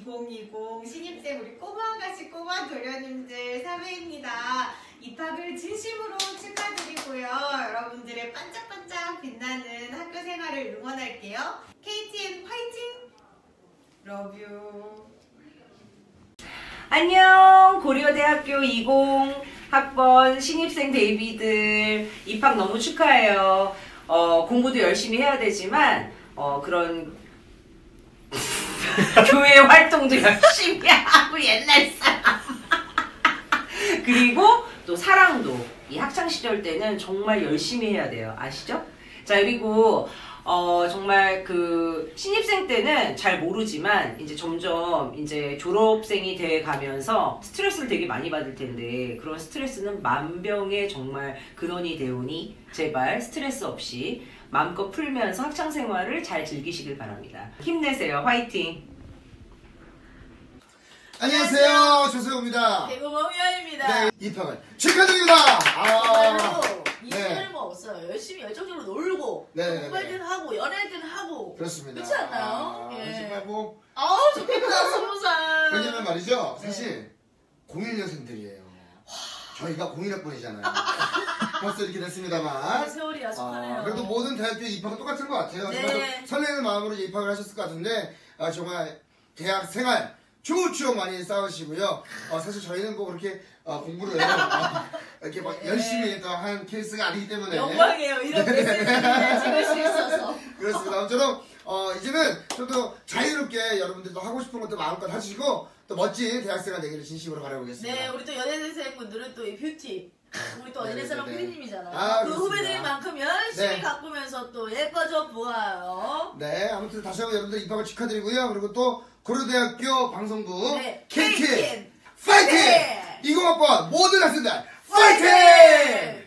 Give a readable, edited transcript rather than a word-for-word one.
2020 신입생 우리 꼬마아가씨 꼬마 도련님들 3회입니다. 입학을 진심으로 축하드리고요. 여러분들의 반짝반짝 빛나는 학교 생활을 응원할게요. KTN 화이팅! 러뷰. 안녕, 고려대학교 20 학번 신입생 베이비들 입학 너무 축하해요. 공부도 열심히 해야 되지만 그런 교회 활동도 열심히 하고 옛날 사람 그리고 또 사랑도 이 학창 시절 때는 정말 열심히 해야 돼요. 아시죠? 자, 그리고 정말 그 신입생 때는 잘 모르지만 이제 점점 이제 졸업생이 돼 가면서 스트레스를 되게 많이 받을 텐데 그런 스트레스는 만병의 정말 근원이 되오니 제발 스트레스 없이 마음껏 풀면서 학창 생활을 잘 즐기시길 바랍니다. 힘내세요. 화이팅! 안녕하세요, 조세호입니다. 대구 멍유아입니다. 네, 입학을 축하드립니다. 정말로 이유는 네. 뭐 없어요. 열심히 열정적으로 놀고 공부할 때는 하고 연애할 때는 하고 그렇습니다. 그렇지 않나요? 예. 정말 뭐 아우 좋겠다 20살. 왜냐면 말이죠, 사실 01년생들이에요. 저희가 01학번이잖아요. 벌써 이렇게 됐습니다만. 세월이 야속하네요. 그래도 모든 대학교 입학은 똑같은 것 같아요. 네. 정말 설레는 마음으로 입학을 하셨을 것 같은데 정말 대학 생활 좋은 추억 많이 쌓으시고요. 사실 저희는 뭐 그렇게 공부를 이렇게 막 열심히 또 한 케이스가 아니기 때문에 영광이에요. 이런 메시지를 찍을 수 있어서. 그렇습니다. 아무쪼록 이제는 좀 더 자유롭게 여러분들도 하고 싶은 것도 마음껏 하시고 또 멋진 대학생활 되기를 진심으로 바라보겠습니다. 네, 우리 또 연예대생분들은 또 이 뷰티. 우리 또 연예사랑 피디님이잖아요. 그 그렇습니다. 후배들만큼 열심히 네. 가꾸면서 또 예뻐져 보아요. 네, 아무튼 다시 한번 여러분들 입학을 축하드리고요. 그리고 또 고려대학교 방송부 네, KTN KTN 파이팅! 네. 20학번 모든 학생들 파이팅!